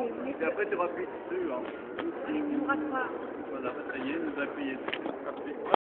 Et après, tu rappuies dessus. Hein. Tu me rates pas. Voilà, ça y est, nous appuyons dessus.